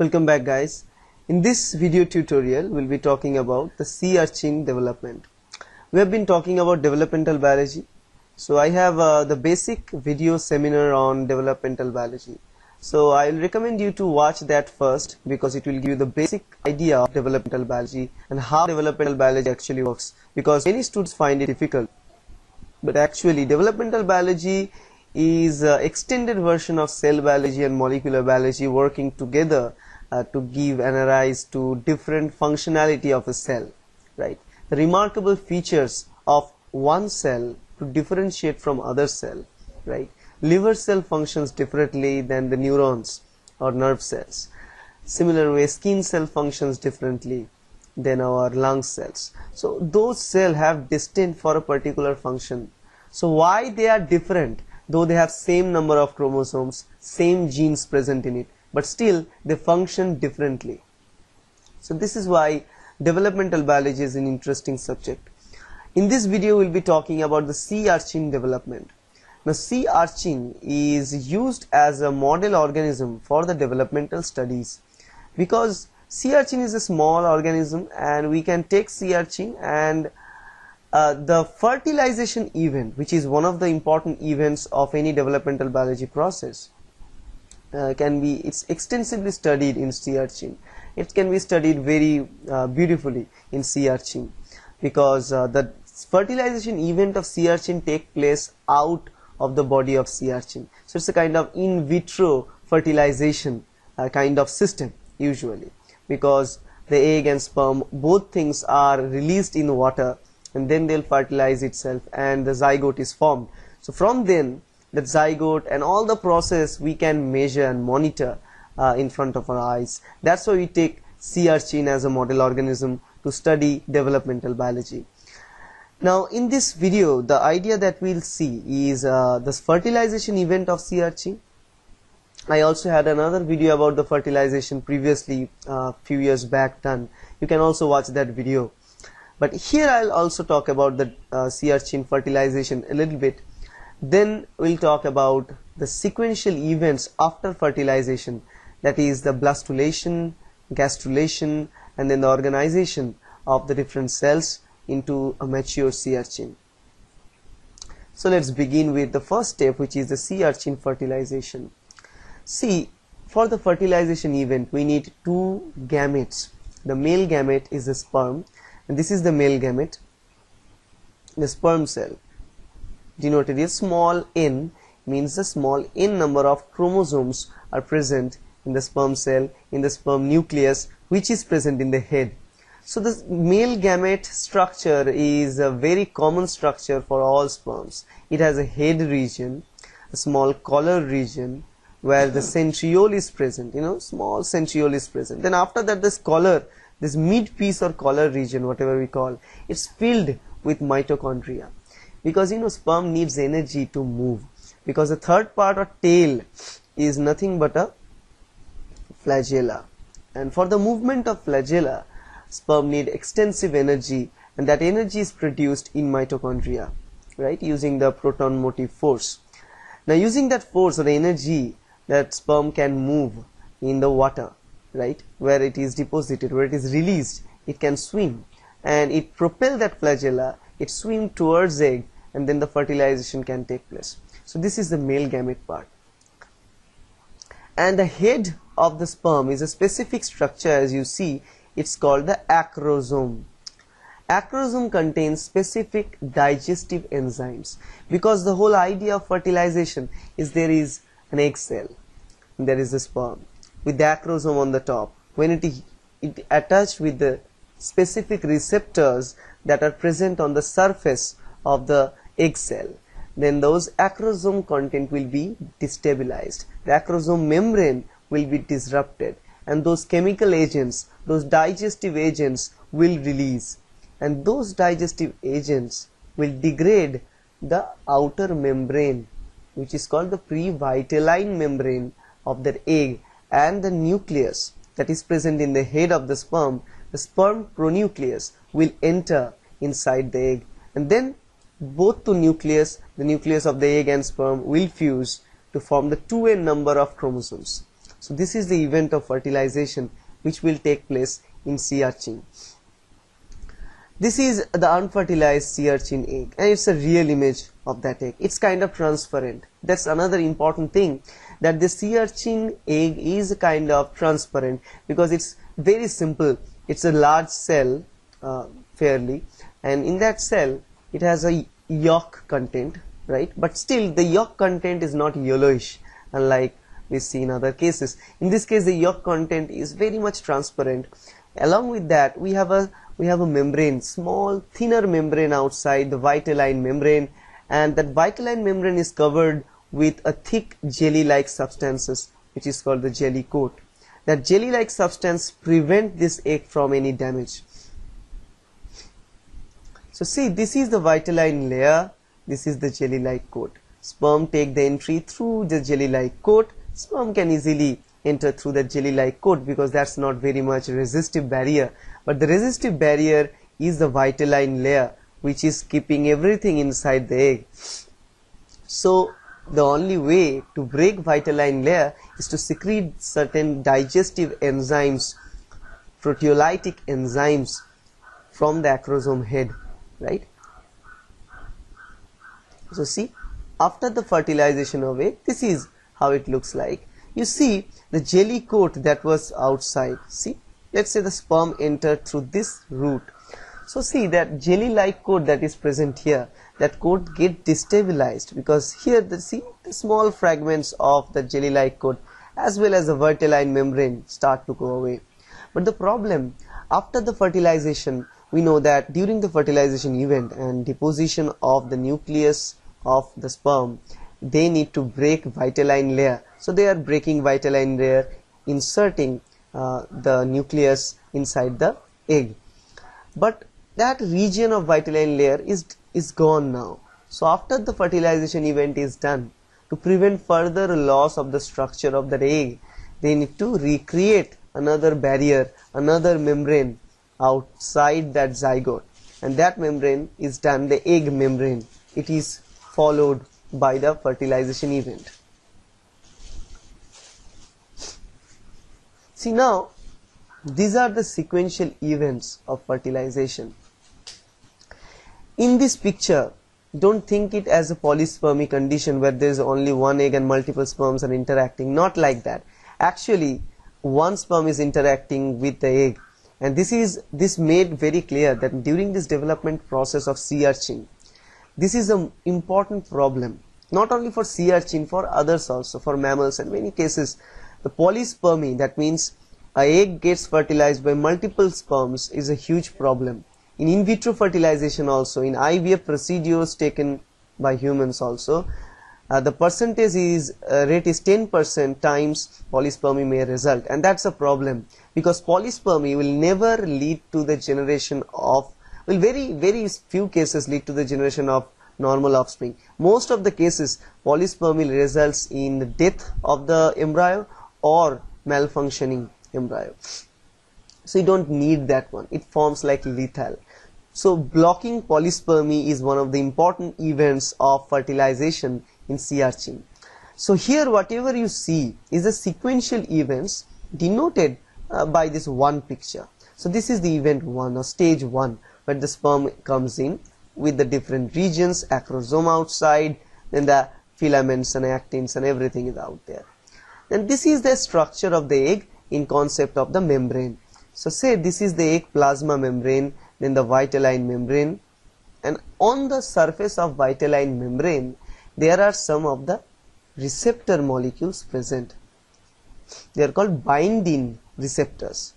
Welcome back, guys. In this video tutorial we'll be talking about the sea urchin development. We have been talking about developmental biology. So I have the basic video seminar on developmental biology. So I will recommend you to watch that first because it will give you the basic idea of developmental biology and how developmental biology actually works, because many students find it difficult. But actually developmental biology is an extended version of cell biology and molecular biology working together to give and arise to different functionality of a cell, right? The remarkable features of one cell to differentiate from other cell, right? Liver cell functions differently than the neurons or nerve cells. Similar way, skin cell functions differently than our lung cells. So those cells have destined for a particular function. So why they are different? Though they have same number of chromosomes, same genes present in it, but still they function differently. So this is why developmental biology is an interesting subject. In this video we will be talking about the sea urchin development. Now sea urchin is used as a model organism for the developmental studies, because sea urchin is a small organism and we can take sea urchin and the fertilization event, which is one of the important events of any developmental biology process, it's extensively studied in sea urchin. It can be studied very beautifully in sea urchin, because the fertilization event of sea urchin take place out of the body of sea urchin. So it's a kind of in vitro fertilization kind of system usually, because the egg and sperm, both things are released in water and then they'll fertilize itself and the zygote is formed. So from then that zygote and all the process we can measure and monitor in front of our eyes. That's why we take sea urchin as a model organism to study developmental biology. Now in this video the idea that we'll see is this fertilization event of sea urchin. I also had another video about the fertilization previously few years back done. You can also watch that video. But here I'll also talk about the sea urchin fertilization a little bit. Then we'll talk about the sequential events after fertilization, that is the blastulation, gastrulation, and then the organization of the different cells into a mature sea urchin. So let's begin with the first step, which is the sea urchin fertilization. See, for the fertilization event we need two gametes. The male gamete is the sperm, and this is the male gamete, the sperm cell, denoted as small n, means the small n number of chromosomes are present in the sperm cell, in the sperm nucleus, which is present in the head. So the male gamete structure is a very common structure for all sperms. It has a head region, a small collar region where the centriole is present, small centriole is present. Then after that this collar, this mid piece or collar region, whatever we call, it's filled with mitochondria, because sperm needs energy to move, because the third part or tail is nothing but a flagella, and for the movement of flagella sperm need extensive energy, and that energy is produced in mitochondria, right, using the proton motive force. Now using that force or the energy, that sperm can move in the water, right, where it is deposited, where it is released, it can swim and it propel that flagella, it swim towards egg, and then the fertilization can take place. So this is the male gamete part. And the head of the sperm is a specific structure, as you see, it's called the acrosome. Acrosome contains specific digestive enzymes, because the whole idea of fertilization is there is an egg cell, and there is a sperm with the acrosome on the top. When it attached with the specific receptors that are present on the surface of the egg cell, then those acrosome content will be destabilized. The acrosome membrane will be disrupted, and those chemical agents, those digestive agents will release, and those digestive agents will degrade the outer membrane, which is called the previtelline membrane of the egg, and the nucleus that is present in the head of the sperm pronucleus will enter inside the egg, and then both the nucleus of the egg and sperm will fuse to form the 2n number of chromosomes. So this is the event of fertilization which will take place in sea urchin. This is the unfertilized sea urchin egg, and it's a real image of that egg. It's kind of transparent. That's another important thing, that the sea urchin egg is kind of transparent because it's very simple. It's a large cell, fairly, and in that cell it has a yolk content, right? But still the yolk content is not yellowish, unlike we see in other cases. In this case the yolk content is very much transparent. Along with that we have a membrane, small thinner membrane outside, the vitelline membrane, and that vitelline membrane is covered with a thick jelly like substances which is called the jelly coat. That jelly like substance prevent this egg from any damage. So see, this is the vitelline layer, this is the jelly like coat. Sperm take the entry through the jelly like coat. Sperm can easily enter through the jelly like coat because that's not very much resistive barrier, but the resistive barrier is the vitelline layer which is keeping everything inside the egg. So the only way to break vitelline layer is to secrete certain digestive enzymes, proteolytic enzymes from the acrosome head, right? So see, after the fertilization of egg, this is how it looks like. You see the jelly coat that was outside. See, let's say the sperm entered through this route. So see that jelly like coat that is present here, that coat get destabilized because here see the small fragments of the jelly like coat as well as the vitelline membrane start to go away. But the problem, after the fertilization, we know that during the fertilization event and deposition of the nucleus of the sperm, they need to break vitelline layer. So they are breaking vitelline layer, inserting the nucleus inside the egg. But that region of vitelline layer is gone now. So after the fertilization event is done, to prevent further loss of the structure of the egg, they need to recreate another barrier, another membrane outside that zygote, and that membrane is done the egg membrane. It is followed by the fertilization event. See, now these are the sequential events of fertilization. In this picture, don't think it as a polyspermy condition where there is only one egg and multiple sperms are interacting. Not like that. Actually, one sperm is interacting with the egg, and this made very clear that during this development process of sea urchin, this is an important problem, not only for sea urchin, for others also, for mammals, and many cases the polyspermy, that means an egg gets fertilized by multiple sperms, is a huge problem. In vitro fertilization also, in IVF procedures taken by humans also, the percentage is rate is 10% times polyspermy may result, and that's a problem because polyspermy will never lead to the generation of, will very few cases lead to the generation of normal offspring. Most of the cases polyspermy results in the death of the embryo or malfunctioning embryo. So you don't need that one, it forms like lethal. So blocking polyspermy is one of the important events of fertilization in sea urchin. So here whatever you see is the sequential events denoted by this one picture. So this is the event 1 or stage 1, where the sperm comes in with the different regions, acrosome outside, then the filaments and actins and everything is out there. And this is the structure of the egg in concept of the membrane. So say this is the egg plasma membrane, then the vitelline membrane, and on the surface of vitelline membrane there are some of the receptor molecules present. They are called binding receptors.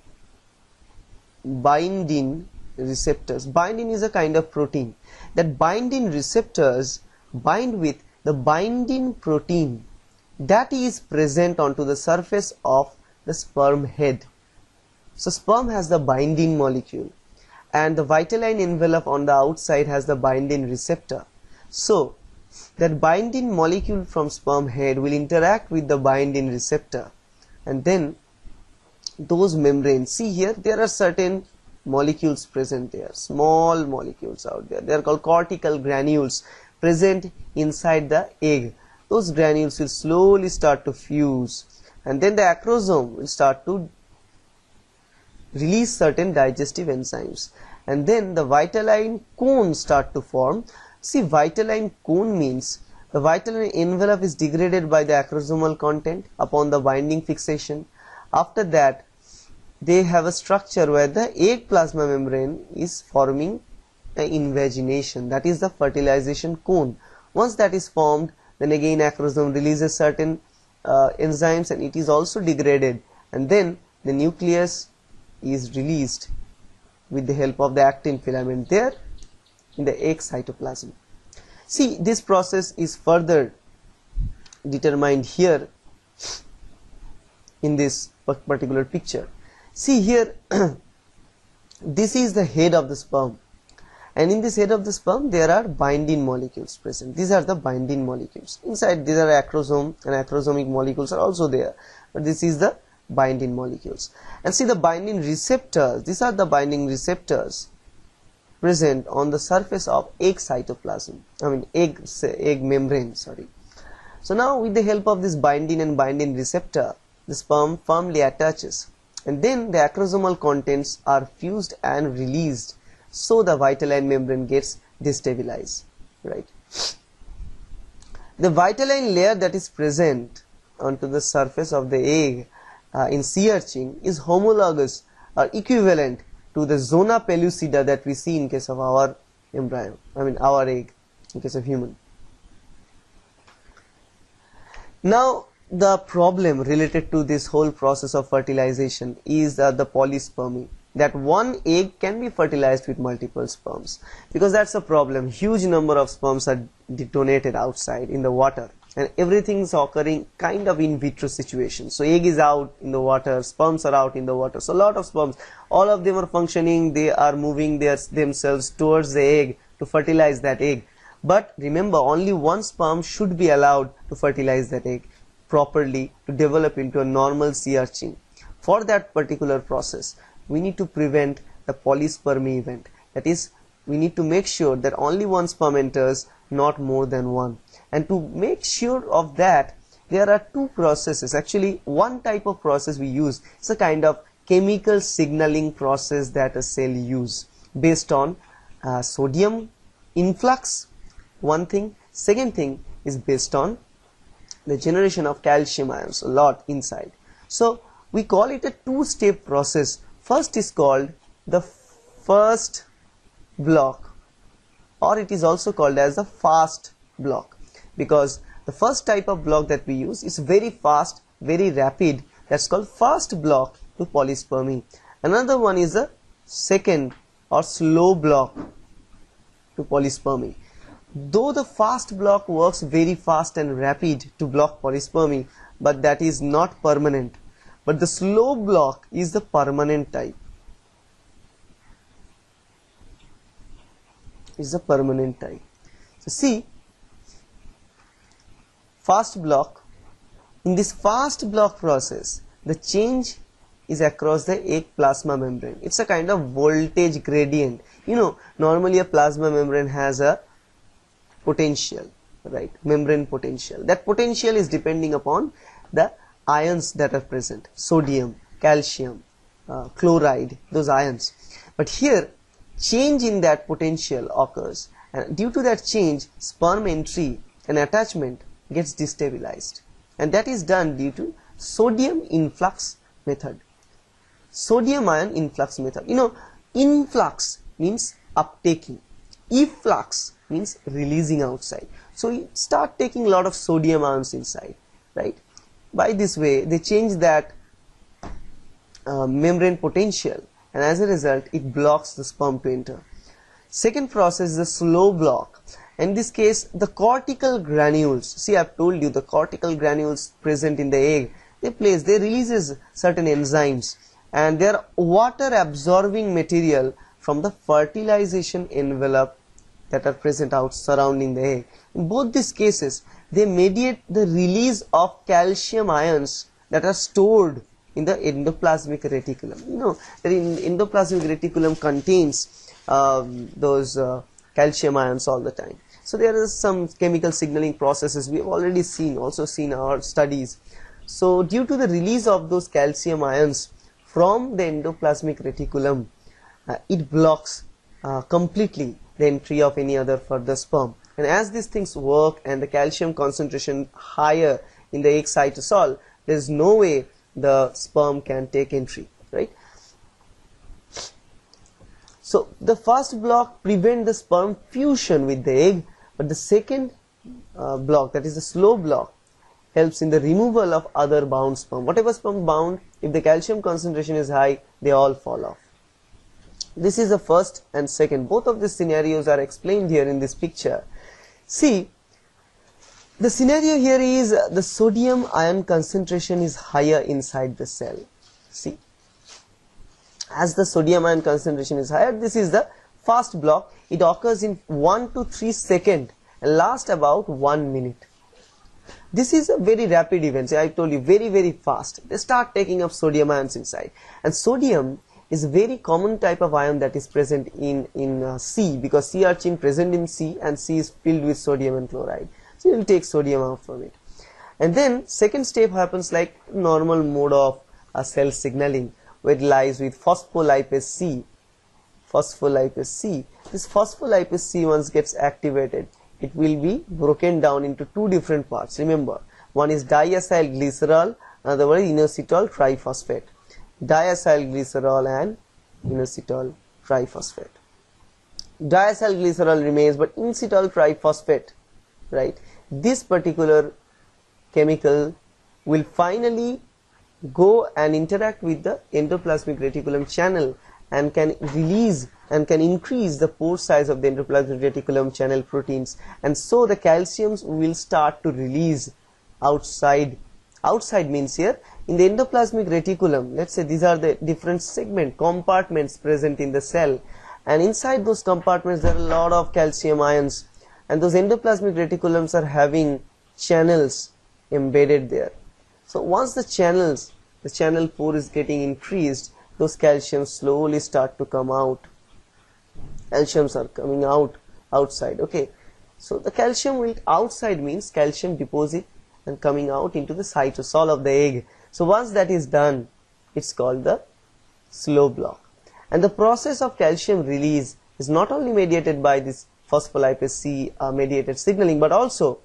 Binding receptors. Binding is a kind of protein. That binding receptors bind with the binding protein that is present onto the surface of the sperm head. So sperm has the binding molecule and the vitelline envelope on the outside has the binding receptor. So that binding molecule from sperm head will interact with the binding receptor, and then those membranes, see here there are certain molecules present there, small molecules out there, they are called cortical granules present inside the egg. Those granules will slowly start to fuse and then the acrosome will start to release certain digestive enzymes, and then the vitelline cone start to form. See, vitelline cone means the vitelline envelope is degraded by the acrosomal content upon the binding fixation. After that, they have a structure where the egg plasma membrane is forming an invagination, that is the fertilization cone. Once that is formed, then again acrosome releases certain enzymes and it is also degraded, and then the nucleus is released with the help of the actin filament there in the egg cytoplasm. See, this process is further determined here in this particular picture. See here, this is the head of the sperm, and in this head of the sperm there are binding molecules present. These are the binding molecules. Inside these are acrosome, and acrosomic molecules are also there, but this is the binding molecules. And see the binding receptors, these are the binding receptors present on the surface of egg cytoplasm, egg membrane, sorry. So now with the help of this binding and binding receptor, the sperm firmly attaches, and then the acrosomal contents are fused and released, so the vitelline membrane gets destabilized, right. The vitelline layer that is present onto the surface of the egg in sea urchin is homologous or equivalent to the zona pellucida that we see in case of our embryo, our egg, in case of human. Now the problem related to this whole process of fertilization is the polyspermy, that one egg can be fertilized with multiple sperms, because that's a problem. Huge number of sperms are detonated outside in the water, and everything is occurring kind of in vitro situation. So egg is out in the water, sperms are out in the water, so a lot of sperms, all of them are functioning, they are moving themselves towards the egg to fertilize that egg. But remember, only one sperm should be allowed to fertilize that egg properly to develop into a normal sea urchin. For that particular process, we need to prevent the polyspermy event. That is, we need to make sure that only one sperm enters, not more than one. And to make sure of that, there are two processes. Actually, one type of process we use is a kind of chemical signaling process that a cell use based on sodium influx, one thing. Second thing is based on the generation of calcium ions, a lot inside. So we call it a two-step process. First is called the first block, or it is also called as the fast block, because the first type of block that we use is very fast, very rapid, that's called fast block to polyspermy. Another one is a second or slow block to polyspermy. Though the fast block works very fast and rapid to block polyspermy, but that is not permanent. But the slow block is the permanent type. Is the permanent type. So see, fast block, in this fast block process, the change is across the egg plasma membrane. It's a kind of voltage gradient. You know, normally a plasma membrane has a potential, right? Membrane potential. That potential is depending upon the ions that are present, sodium, calcium, chloride, those ions. But here, change in that potential occurs, and due to that change, sperm entry and attachment gets destabilized, and that is done due to sodium influx method. Sodium ion influx method. You know, influx means uptaking, efflux means releasing outside. So you start taking a lot of sodium ions inside, right? By this way, they change that membrane potential, and as a result, it blocks the sperm to enter. Second process is the slow block. In this case, the cortical granules. See, I've told you the cortical granules present in the egg. They releases certain enzymes, and they are water absorbing material from the fertilization envelope that are present out surrounding the egg. In both these cases, they mediate the release of calcium ions that are stored in the endoplasmic reticulum. You know, the endoplasmic reticulum contains those calcium ions all the time. So there is some chemical signaling processes we have already seen, also seen our studies. So due to the release of those calcium ions from the endoplasmic reticulum, it blocks completely the entry of any other further sperm. And as these things work and the calcium concentration higher in the egg cytosol, there is no way the sperm can take entry, right? So the first block prevents the sperm fusion with the egg, but the second block, that is the slow block, helps in the removal of other bound sperm. Whatever sperm bound, if the calcium concentration is high, they all fall off. This is the first and second. Both of these scenarios are explained here in this picture. See, the scenario here is the sodium ion concentration is higher inside the cell. See, as the sodium ion concentration is higher, this is the first block. It occurs in 1 to 3 seconds and lasts about 1 minute. This is a very rapid event. I told you, very fast. They start taking up sodium ions inside, and sodium is a very common type of ion that is present in sea, because sea urchin present in sea, and sea is filled with sodium and chloride. So you will take sodium out from it. And then second step happens like normal mode of cell signaling, where it lies with phospholipase C. Phospholipase C. This phospholipase C once gets activated, it will be broken down into two different parts. Remember, one is diacylglycerol, another one is inositol triphosphate. Diacylglycerol and inositol triphosphate. Diacylglycerol remains, but inositol triphosphate, right? This particular chemical will finally go and interact with the endoplasmic reticulum channel and can release and can increase the pore size of the endoplasmic reticulum channel proteins, and so the calciums will start to release outside. Outside means here in the endoplasmic reticulum, let's say these are the different segment compartments present in the cell, and inside those compartments there are a lot of calcium ions, and those endoplasmic reticulums are having channels embedded there. So once the channel pore is getting increased, those calciums slowly start to come out. Calciums are coming out outside. Okay, so the calcium will outside means calcium deposit and coming out into the cytosol of the egg. So once that is done, it's called the slow block. And the process of calcium release is not only mediated by this phospholipase C mediated signaling, but also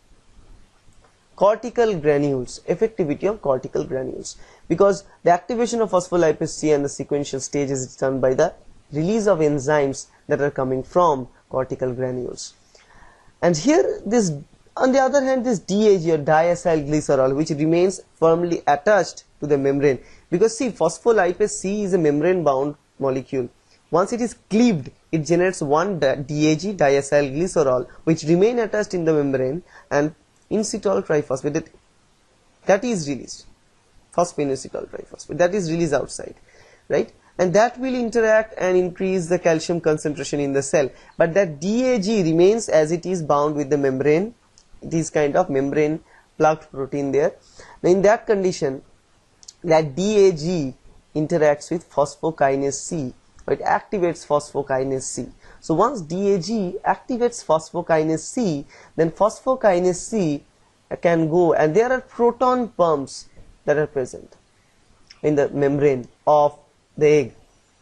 cortical granules, effectivity of cortical granules, because the activation of phospholipase C and the sequential stages is done by the release of enzymes that are coming from cortical granules. And here this, on the other hand, this DAG or diacylglycerol, which remains firmly attached to the membrane, because see, phospholipase C is a membrane bound molecule. Once it is cleaved, it generates one DAG, diacylglycerol, which remain attached in the membrane, and inositol triphosphate that is released, phosphainositol triphosphate, that is released outside, right? And that will interact and increase the calcium concentration in the cell, but that DAG remains as it is bound with the membrane. It is kind of membrane plugged protein there. Now in that condition, that DAG interacts with phosphokinase C, or it activates phosphokinase C. So once DAG activates phosphokinase C, then phosphokinase C can go, and there are proton pumps that are present in the membrane of the egg.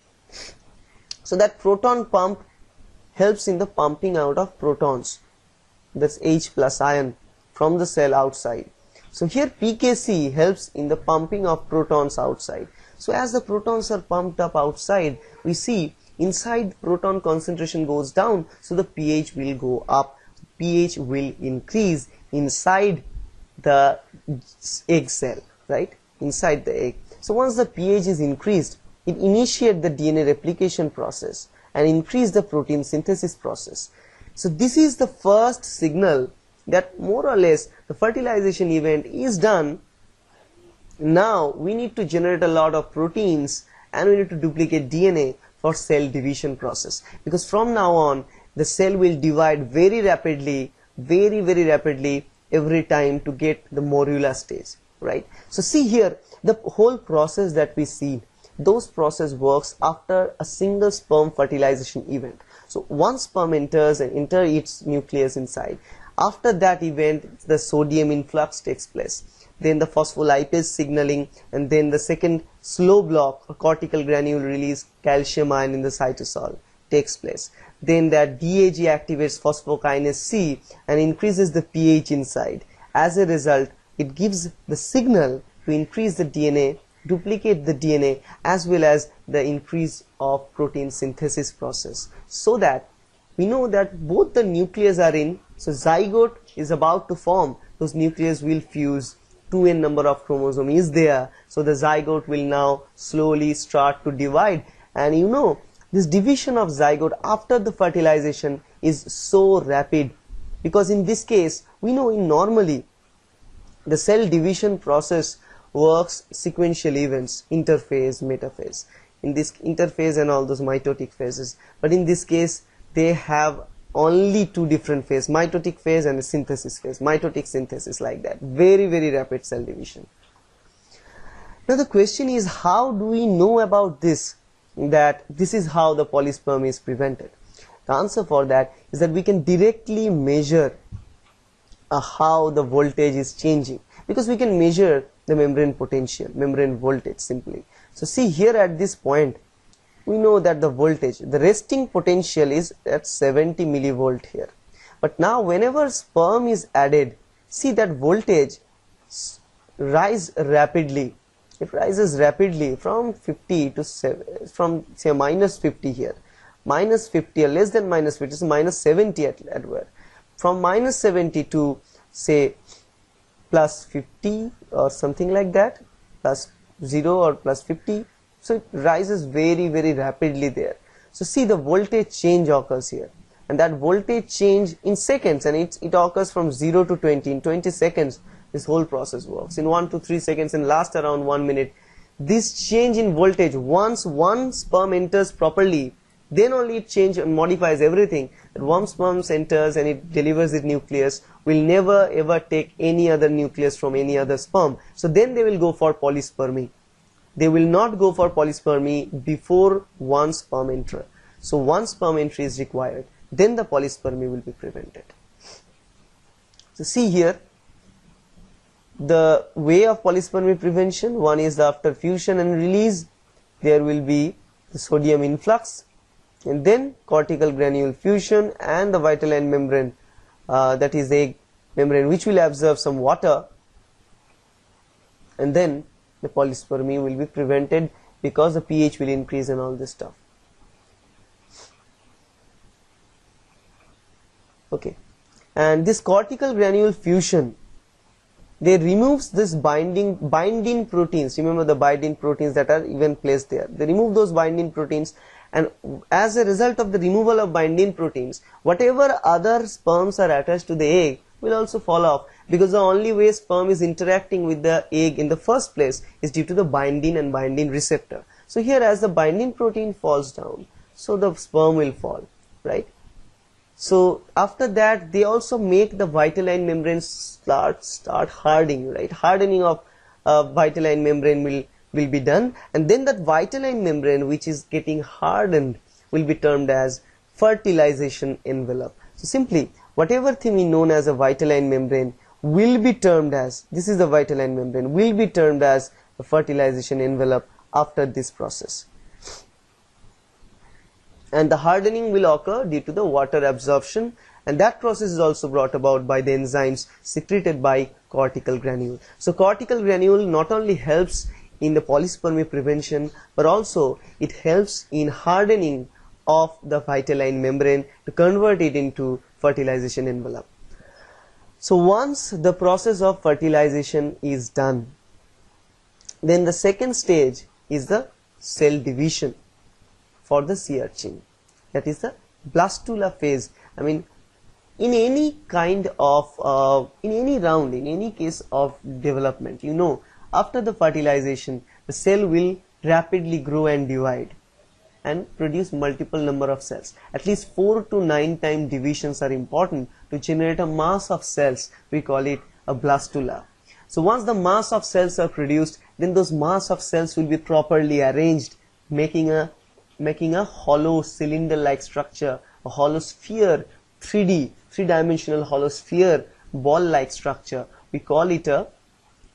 So that proton pump helps in the pumping out of protons, that's H plus ion, from the cell outside. So here PKC helps in the pumping of protons outside. So as the protons are pumped up outside, we see inside proton concentration goes down, so the pH will go up, pH will increase inside the egg cell, right, inside the egg. So once the pH is increased, it initiates the DNA replication process and increase the protein synthesis process. So this is the first signal that more or less the fertilization event is done. Now we need to generate a lot of proteins and we need to duplicate DNA for cell division process, because from now on the cell will divide very rapidly, very rapidly every time to get the morula stage, right? So see here, the whole process that we see, those process works after a single sperm fertilization event. So one sperm enters and its nucleus inside. After that event, the sodium influx takes place. then the phospholipase signaling, and then the second slow block or cortical granule release calcium ion in the cytosol takes place. Then that DAG activates phosphokinase C and increases the pH inside. As a result, it gives the signal to increase the DNA, duplicate the DNA, as well as the increase of protein synthesis process, so that we know that both the nucleus are in. So zygote is about to form, those nucleus will fuse, 2n number of chromosome is there, so the zygote will now slowly start to divide. And you know, this division of zygote after the fertilization is so rapid, because in this case we know in normally the cell division process works sequential events, interphase, metaphase, in this interphase and all those mitotic phases, but in this case they have only two different phases, mitotic phase and a synthesis phase, mitotic synthesis, like that, very rapid cell division. Now the question is, how do we know about this, that this is how the polyspermy is prevented? The answer for that is that we can directly measure how the voltage is changing, because we can measure the membrane potential, membrane voltage simply. So see here at this point, we know that the voltage, the resting potential is at 70 millivolt here. But now whenever sperm is added, see that voltage rise rapidly. It rises rapidly from 50 to from say minus 50 here, minus 50 or less than minus 50, so minus 70 at where, from minus 70 to say plus 50 or something like that, plus 0 or plus 50. So it rises very rapidly there. So see the voltage change occurs here, and that voltage change in seconds, and it occurs from 0 to 20 in 20 seconds. This whole process works in 1 to 3 seconds and lasts around 1 minute. This change in voltage, once one sperm enters properly, then only it changes and modifies everything. That one sperm enters and it delivers its nucleus, will never ever take any other nucleus from any other sperm. So then they will go for polyspermy. They will not go for polyspermy before one sperm entry. So one sperm entry is required, then the polyspermy will be prevented. So see here the way of polyspermy prevention. One is after fusion and release, there will be the sodium influx, and then cortical granule fusion and the vitelline membrane, that is egg membrane, which will absorb some water, and then the polyspermy will be prevented because the pH will increase and all this stuff. Okay, and this cortical granule fusion, they removes this binding proteins. Remember the binding proteins that are even placed there. They remove those binding proteins, and as a result of the removal of binding proteins, whatever other sperms are attached to the egg will also fall off, because the only way sperm is interacting with the egg in the first place is due to the binding and binding receptor. So here, as the binding protein falls down, so the sperm will fall, right? So after that, they also make the vitelline membrane start hardening, right? Hardening of vitelline membrane will be done, and then that vitelline membrane which is getting hardened will be termed as fertilization envelope. So simply, whatever thing is known as a vitelline membrane will be termed as, this is the vitelline membrane, will be termed as the fertilization envelope after this process. And the hardening will occur due to the water absorption, and that process is also brought about by the enzymes secreted by cortical granule. So cortical granule not only helps in the polyspermy prevention, but also it helps in hardening of the vitelline membrane to convert it into fertilization envelope. So once the process of fertilization is done, then the second stage is the cell division for the sea urchin, that is the blastula phase. I mean, in any kind of in any round, in any case of development, you know, after the fertilization, the cell will rapidly grow and divide and produce multiple number of cells. At least 4 to 9 time divisions are important to generate a mass of cells. We call it a blastula. So once the mass of cells are produced, then those mass of cells will be properly arranged, making a hollow cylinder like structure, a hollow sphere, 3D, three-dimensional hollow sphere, ball like structure. We call it a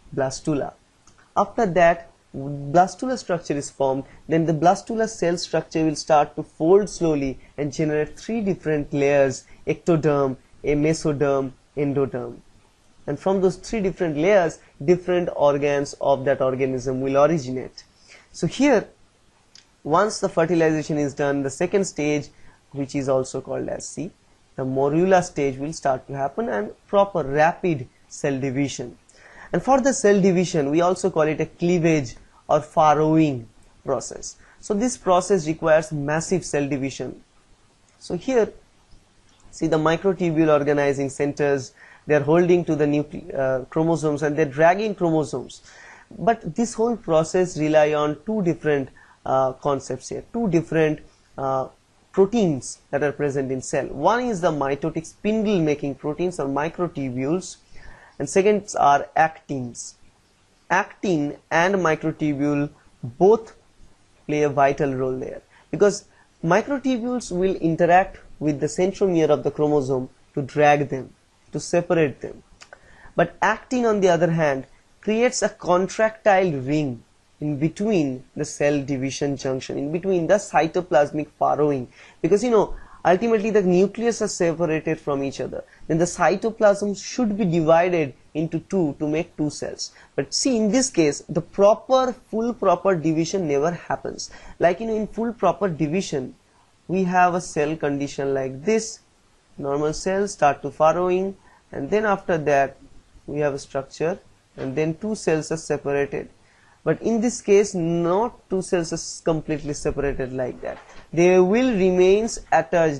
blastula. After that, blastula structure is formed. Then the blastula cell structure will start to fold slowly and generate three different layers: ectoderm, a mesoderm, endoderm. And from those three different layers, different organs of that organism will originate. So here, once the fertilization is done, the second stage, which is also called as C, the morula stage, will start to happen, and proper rapid cell division. And for the cell division, we also call it a cleavage or farrowing process. So this process requires massive cell division. So here, see the microtubule organizing centers, they are holding to the chromosomes and they are dragging chromosomes. But this whole process rely on two different concepts here, two different proteins that are present in cell. One is the mitotic spindle making proteins or microtubules, and second are actins. Actin and microtubule both play a vital role there, because microtubules will interact with the centromere of the chromosome to drag them, to separate them. But actin, on the other hand, creates a contractile ring in between the cell division junction, in between the cytoplasmic farrowing, because ultimately the nucleus are separated from each other. Then the cytoplasm should be divided into two to make two cells. But see, in this case, the full proper division never happens. Like in full proper division, we have a cell condition like this. Normal cells start to farrowing, and then after that we have a structure, and then two cells are separated. But in this case, not two cells are completely separated like that. They will remain attached,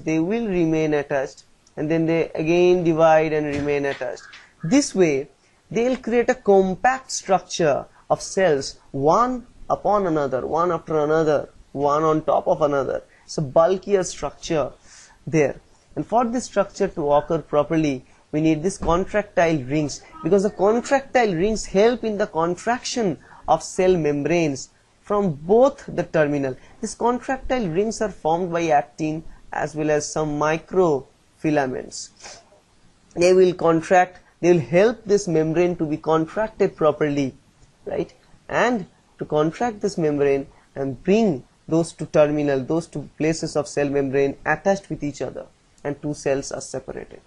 and then they again divide and remain attached. This way, they will create a compact structure of cells, one upon another, one after another, one on top of another. It's a bulkier structure there. And for this structure to occur properly, we need these contractile rings, because the contractile rings help in the contraction of cell membranes from both the terminal. These contractile rings are formed by actin as well as some microfilaments. They will contract, they will help this membrane to be contracted properly, right? And to contract this membrane and bring those two places of cell membrane attached with each other, and two cells are separated.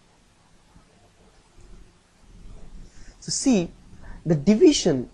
So see, the division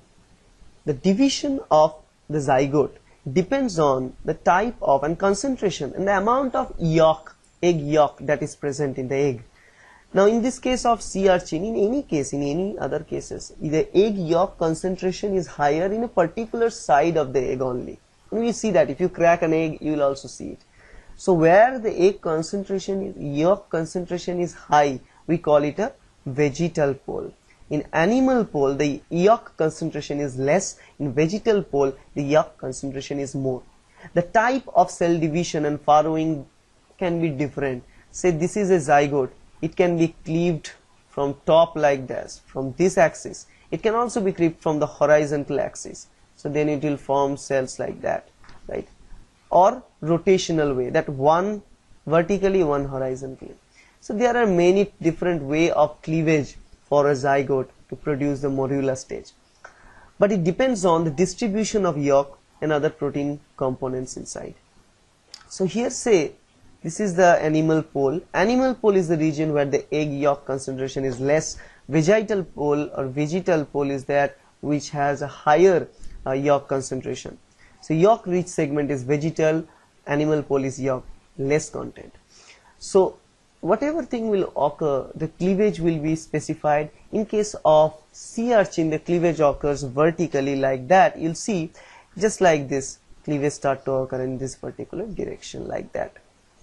of the zygote depends on the type of and concentration and the amount of egg yolk that is present in the egg. Now in this case of sea urchin, in any other cases, the egg yolk concentration is higher in a particular side of the egg only. And we see that if you crack an egg, you will also see it. So where the yolk concentration is high, we call it a vegetal pole. In animal pole, the yolk concentration is less. In vegetal pole, the yolk concentration is more. The type of cell division and farrowing can be different. Say this is a zygote. It can be cleaved from top like this, from this axis. It can also be cleaved from the horizontal axis. So then it will form cells like that, right? Or rotational way, that one vertically, one horizontally. So there are many different way of cleavage for a zygote to produce the morula stage. But it depends on the distribution of yolk and other protein components inside. So here say, this is the animal pole. Animal pole is the region where the egg yolk concentration is less. Vegetal pole is that which has a higher yolk concentration. So yolk rich segment is vegetal, animal pole is yolk less content. So whatever thing will occur, the cleavage will be specified. In case of sea urchin, the cleavage occurs vertically like that. You'll see just like this, cleavage start to occur in this particular direction like that.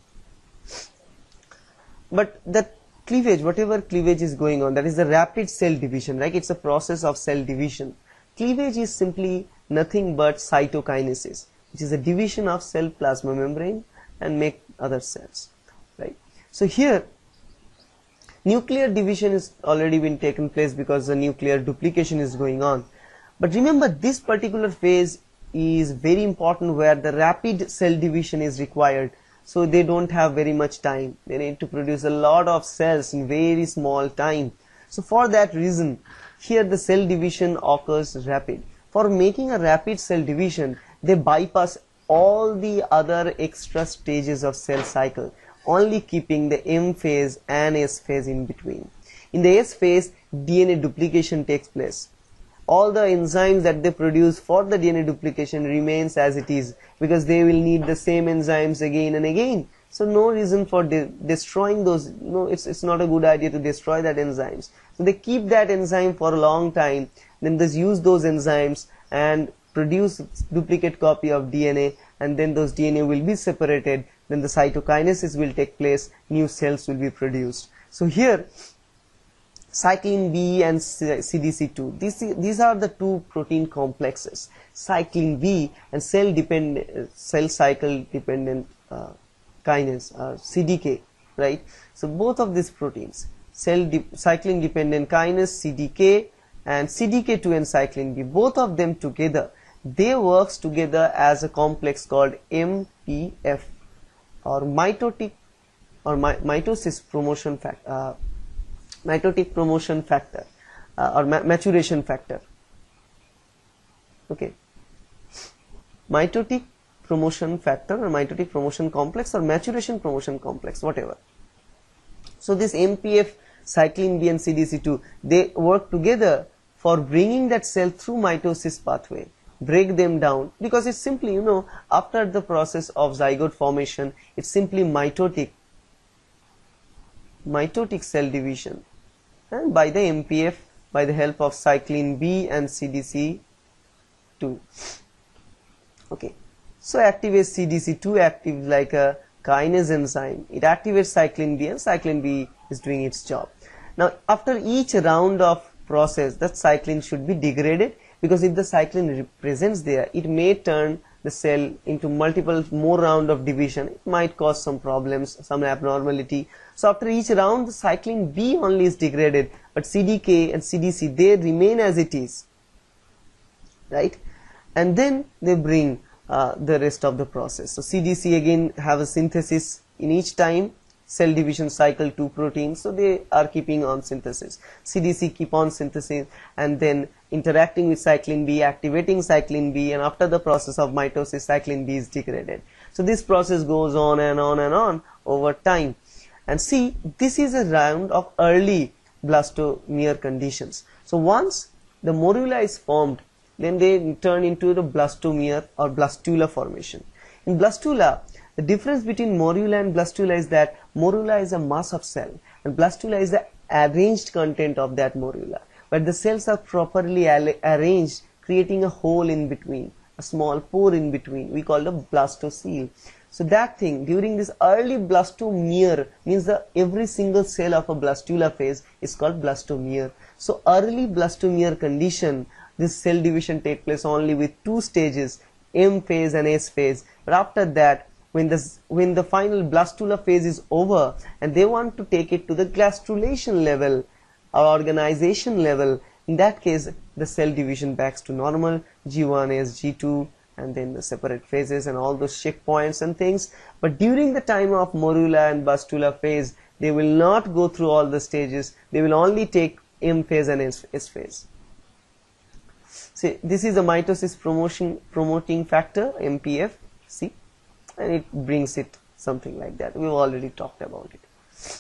But the cleavage, whatever cleavage is going on, that is the rapid cell division, right? It's a process of cell division. Cleavage is simply nothing but cytokinesis, which is a division of cell plasma membrane and make other cells, right? So here nuclear division is already been taken place because the nuclear duplication is going on. But remember, this particular phase is very important where the rapid cell division is required. So they don't have very much time. They need to produce a lot of cells in very small time. So for that reason, Here the cell division occurs rapid. For making a rapid cell division, they bypass all the other extra stages of cell cycle, only keeping the M phase and S phase in between. In the S phase, DNA duplication takes place. All the enzymes that they produce for the DNA duplication remains as it is, because they will need the same enzymes again and again. So no reason for destroying those. It's not a good idea to destroy that enzymes. So they keep that enzyme for a long time, then they use those enzymes and produce duplicate copy of DNA, and then those DNA will be separated, then the cytokinesis will take place, new cells will be produced. So here cyclin B and CDC2, these are the two protein complexes, cyclin B and cell cycle dependent kinase, CDK, right? So both of these proteins, cyclin dependent kinase CDK and CDK2 and cyclin B, both of them together, they works together as a complex called MPF, or mitotic or mitosis promotion factor, mitotic promotion factor, or maturation factor. Okay, mitotic promotion factor or mitotic promotion complex or maturation promotion complex, whatever. So this MPF, cyclin B and CDC2, they work together for bringing that cell through mitosis pathway, break them down, because it's simply, after the process of zygote formation, it's simply mitotic cell division, and by the MPF, by the help of cyclin B and CDC2. Okay, so activates CDC2, active like a kinase enzyme. It activates cyclin B, and cyclin B is doing its job. Now after each round of process, that cyclin should be degraded, because if the cyclin presents there, it may turn the cell into multiple more round of division. It might cause some problems, some abnormality. So after each round, the cyclin B only is degraded, but CDK and CDC, they remain as it is, right? And then they bring the rest of the process. So CDC again have a synthesis in each time cell division cycle, 2 proteins, so they are keeping on synthesis. CDC keep on synthesis and then interacting with cyclin B, activating cyclin B, and after the process of mitosis, cyclin B is degraded. So this process goes on and on and on over time. And see, this is a round of early blastomere conditions. So once the morula is formed, then they turn into the blastomere or blastula formation. In blastula, the difference between morula and blastula is that morula is a mass of cell and blastula is the arranged content of that morula, but the cells are properly arranged, creating a hole in between, a small pore in between. We call it a blastocele. So that thing during this early blastomere means that every single cell of a blastula phase is called blastomere. So early blastomere condition, this cell division takes place only with 2 stages, M phase and S phase. But after that, when the final blastula phase is over and they want to take it to the gastrulation level or organization level, in that case the cell division backs to normal, G1, S, G2, and then the separate phases and all those checkpoints and things. But during the time of morula and blastula phase, they will not go through all the stages, they will only take M phase and S phase. See, this is a mitosis promoting factor, MPF, see, and it brings it something like that. We've already talked about it.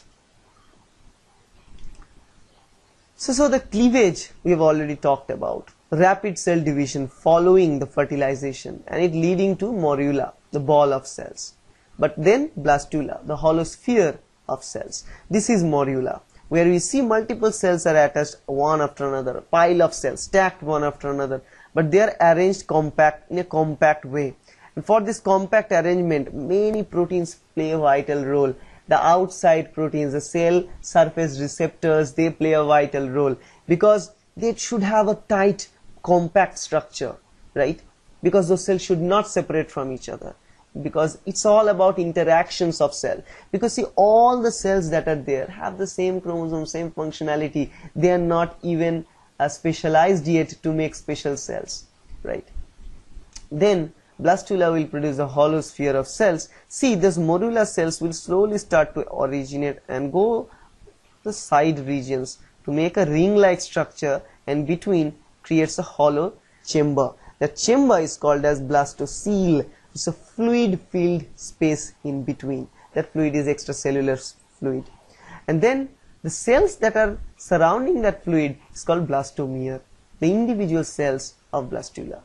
So the cleavage we have already talked about, rapid cell division following the fertilization and it leading to morula, the ball of cells. But then blastula, the hollow sphere of cells. This is morula, where we see multiple cells are attached one after another, a pile of cells stacked one after another, but they are arranged compact in a compact way. And for this compact arrangement, many proteins play a vital role. The outside proteins, the cell surface receptors, they play a vital role because they should have a tight, compact structure, right? Because those cells should not separate from each other, because it's all about interactions of cell. Because see, all the cells that are there have the same chromosome, same functionality. They are not even specialized yet to make special cells, right? Then blastula will produce a hollow sphere of cells. See, these morula cells will slowly start to originate and go the side regions to make a ring-like structure and between creates a hollow chamber. The chamber is called as blastocele. It's a fluid filled space in between. That fluid is extracellular fluid. And then the cells that are surrounding that fluid is called blastomere, the individual cells of blastula.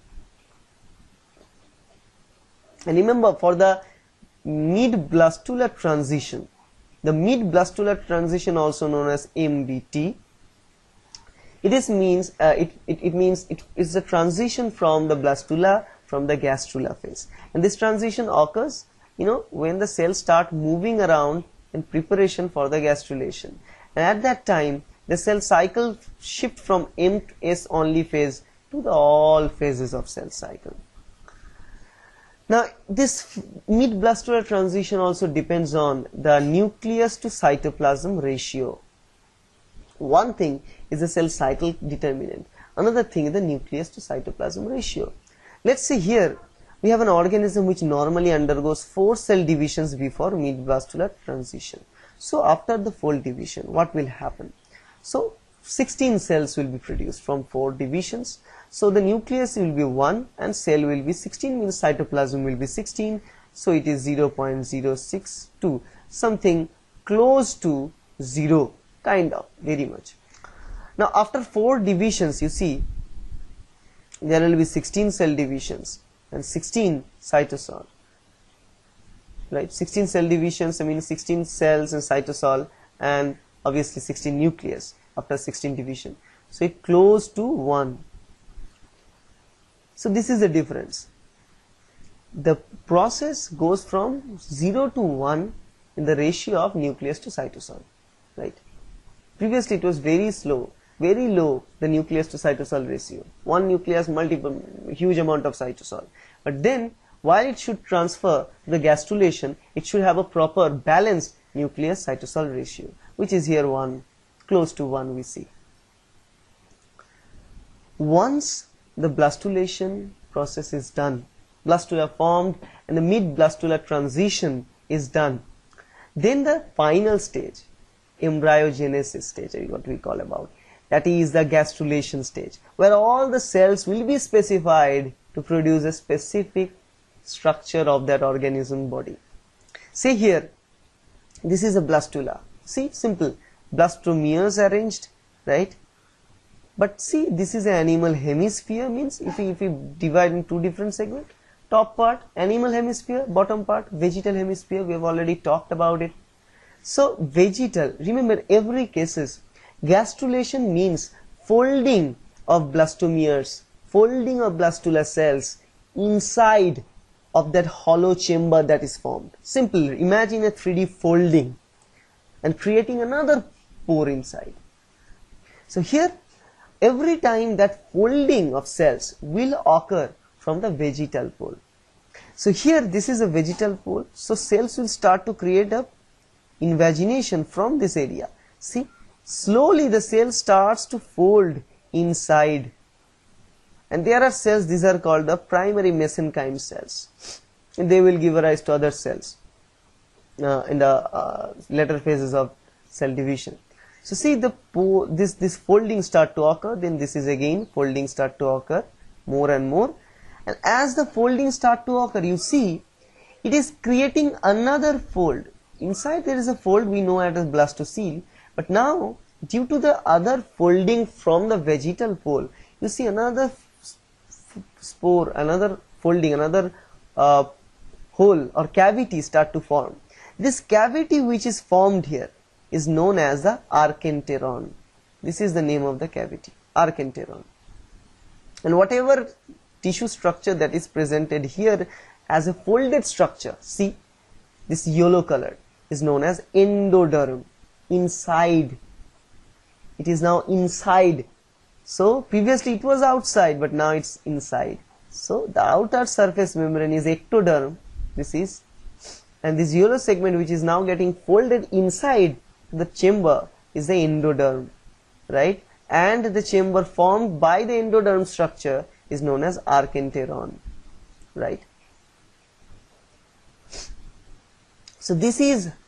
And remember, for the mid-blastular transition, the mid-blastular transition, also known as MBT, it means it is the transition from the blastula from the gastrula phase, and this transition occurs, when the cells start moving around in preparation for the gastrulation, and at that time the cell cycle shift from M to S only phase to the all phases of cell cycle. Now this mid-blastular transition also depends on the nucleus to cytoplasm ratio. One thing is the cell cycle determinant, another thing is the nucleus to cytoplasm ratio. Let's see here, we have an organism which normally undergoes 4 cell divisions before mid-blastular transition. So after the fold division, what will happen? So 16 cells will be produced from 4 divisions. So the nucleus will be 1 and cell will be 16, means cytoplasm will be 16. So it is 0.062, something close to 0, kind of, very much. Now after 4 divisions, you see there will be 16 cell divisions and 16 cytosol, right? 16 cell divisions, I mean 16 cells and cytosol, and obviously 16 nucleus after 16 division. So it close to 1. So this is the difference. The process goes from 0 to 1 in the ratio of nucleus to cytosol, right? Previously it was very slow, very low, the nucleus to cytosol ratio. One nucleus, multiple, huge amount of cytosol. But then, while it should transfer the gastrulation, it should have a proper balanced nucleus cytosol ratio, which is here 1, close to 1 we see. Once the blastulation process is done, blastula formed and the mid-blastular transition is done, then the final stage, embryogenesis stage, is what we call about, that is the gastrulation stage, where all the cells will be specified to produce a specific structure of that organism body. See here, this is a blastula. See, simple, blastomeres arranged, right? But see, this is an animal hemisphere, means if we divide in 2 different segments, top part animal hemisphere, bottom part vegetal hemisphere, we have already talked about it. So vegetal, remember every cases, gastrulation means folding of blastomeres, folding of blastula cells inside of that hollow chamber that is formed. Simple, imagine a 3D folding and creating another pore inside. So here, every time that folding of cells will occur from the vegetal pole. So here this is a vegetal pole, so cells will start to create a invagination from this area. See, slowly the cell starts to fold inside, and there are cells, these are called the primary mesenchyme cells, and they will give rise to other cells in the later phases of cell division. So see, this folding start to occur, then this is again folding start to occur more and more, and as the folding start to occur, you see it is creating another fold. Inside there is a fold we know as blastocele, but now due to the other folding from the vegetal pole, you see another spore, another folding, another hole or cavity start to form. This cavity which is formed here is known as the archenteron. This is the name of the cavity, archenteron. And whatever tissue structure that is presented here as a folded structure, see, this yellow color is known as endoderm, inside. It is now inside. So previously it was outside, but now it's inside. So the outer surface membrane is ectoderm, this is, and this yellow segment which is now getting folded inside the chamber is the endoderm, right? And the chamber formed by the endoderm structure is known as archenteron, right? So this is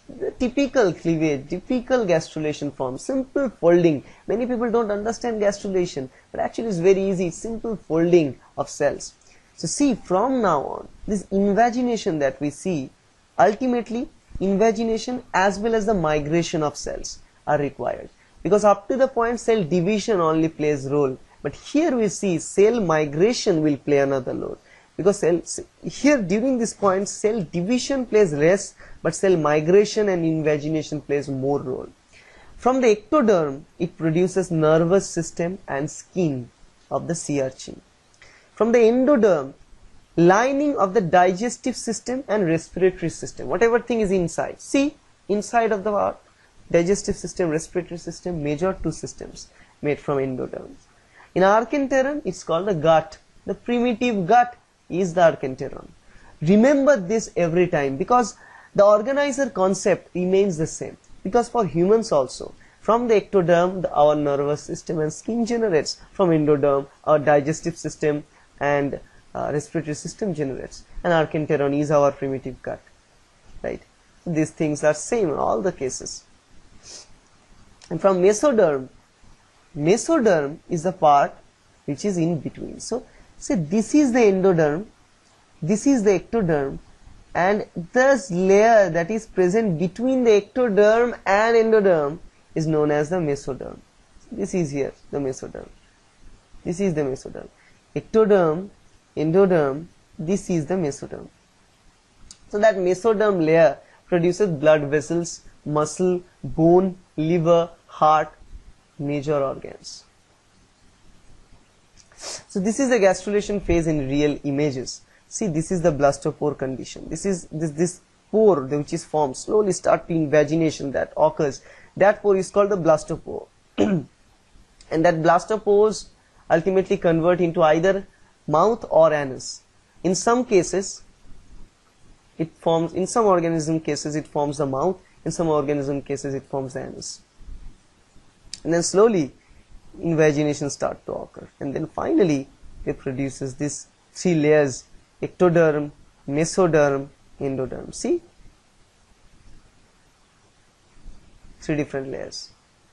the typical cleavage, typical gastrulation form, simple folding. Many people don't understand gastrulation, but actually it's very easy. It's simple folding of cells. So see, from now on, this invagination that we see, ultimately invagination as well as the migration of cells are required, because up to the point cell division only plays role, but here we see cell migration will play another role, because here during this point cell division plays less, but cell migration and invagination plays more role. From the ectoderm, it produces nervous system and skin of the sea urchin. From the endoderm, lining of the digestive system and respiratory system, whatever thing is inside. See, inside of the heart, digestive system, respiratory system, major two systems made from endoderm. In archenteron, it's called the gut. The primitive gut is the archenteron. Remember this every time, because the organizer concept remains the same. Because for humans also, from the ectoderm, our nervous system and skin generates. From endoderm, our digestive system and respiratory system generates, and archenteron is our primitive gut, right? These things are same in all the cases. And from mesoderm, mesoderm is the part which is in between. So say this is the endoderm, this is the ectoderm, and this layer that is present between the ectoderm and endoderm is known as the mesoderm. This is here the mesoderm, this is the mesoderm. Ectoderm, endoderm, this is the mesoderm. So that mesoderm layer produces blood vessels, muscle, bone, liver, heart, major organs. So this is the gastrulation phase in real images. See, this is the blastopore condition. This is this pore which is formed, slowly start to invagination that occurs. That pore is called the blastopore. And that blastopores ultimately convert into either mouth or anus. In some cases it forms, in some organism cases it forms the mouth, in some organism cases it forms the anus, and then slowly invagination start to occur, and then finally it produces these three layers: ectoderm, mesoderm, endoderm. See, three different layers.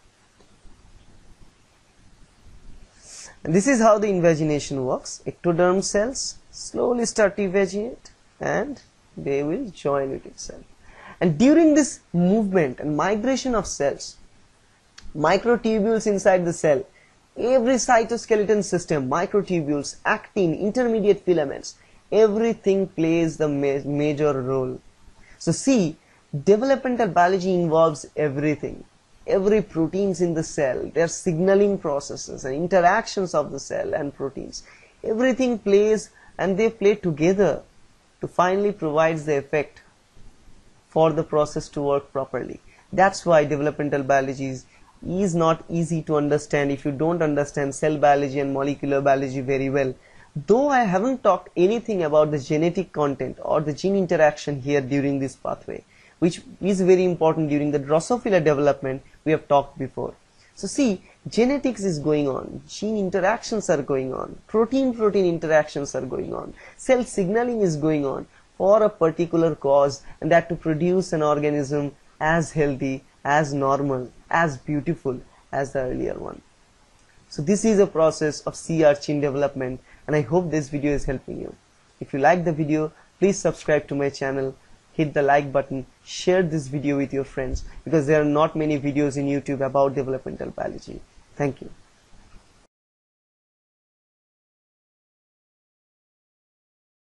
And this is how the invagination works. Ectoderm cells slowly start to invaginate and they will join with itself. And during this movement and migration of cells, microtubules inside the cell, every cytoskeleton system, microtubules, actin, intermediate filaments, everything plays the major role. So see, developmental biology involves everything. Every proteins in the cell, their signaling processes and interactions of the cell and proteins, everything plays, and they play together to finally provides the effect for the process to work properly. That's why developmental biology is not easy to understand if you don't understand cell biology and molecular biology very well. Though I haven't talked anything about the genetic content or the gene interaction here during this pathway, which is very important during the Drosophila development, we have talked before. So see, genetics is going on, gene interactions are going on, protein-protein interactions are going on, cell signaling is going on for a particular cause, and that to produce an organism as healthy, as normal, as beautiful as the earlier one. So this is a process of sea urchin development, and I hope this video is helping you. If you like the video, please subscribe to my channel, hit the like button, share this video with your friends, because there are not many videos in YouTube about developmental biology. Thank you.